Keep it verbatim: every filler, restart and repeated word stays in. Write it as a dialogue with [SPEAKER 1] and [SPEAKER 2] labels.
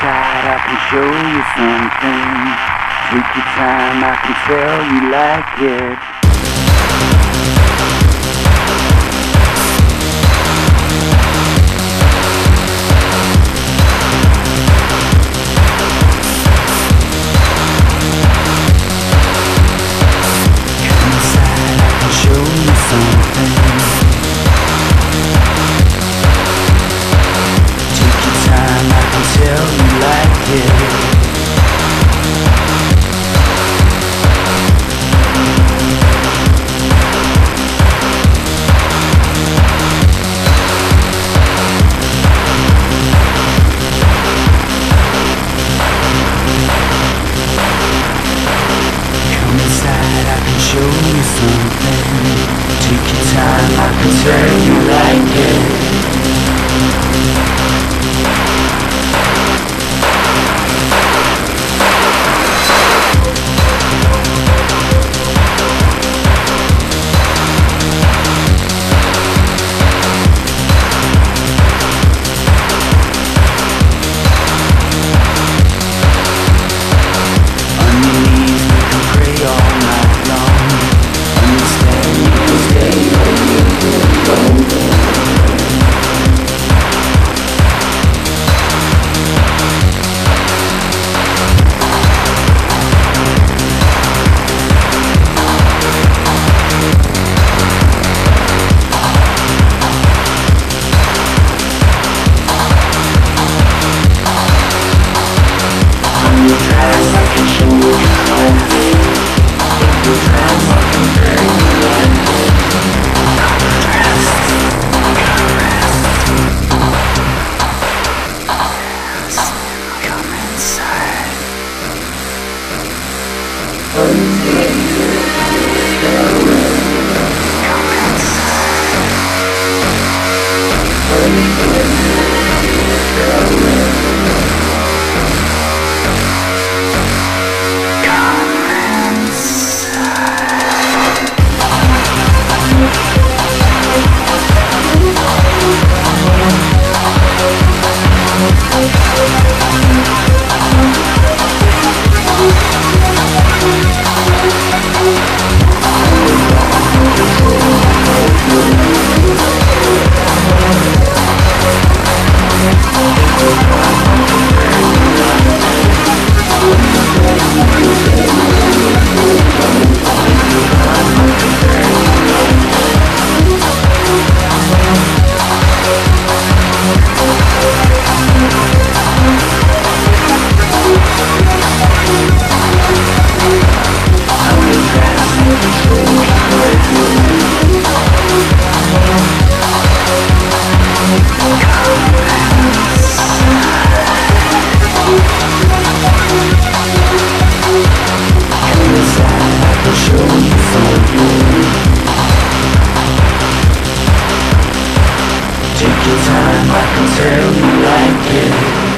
[SPEAKER 1] inside, I can show you something. Take your time, I can tell you like it. Come inside, I can show you something. Take your time, I can tell you like it. Show you something. Take your time, I can tell you like it. On your knees, we can pray all night long. Understand you can stay where you go. On your dress, I can show you class. If you dress, I can turn you left. Dress, caress. Come inside. Come Take your time, I can tell you like it.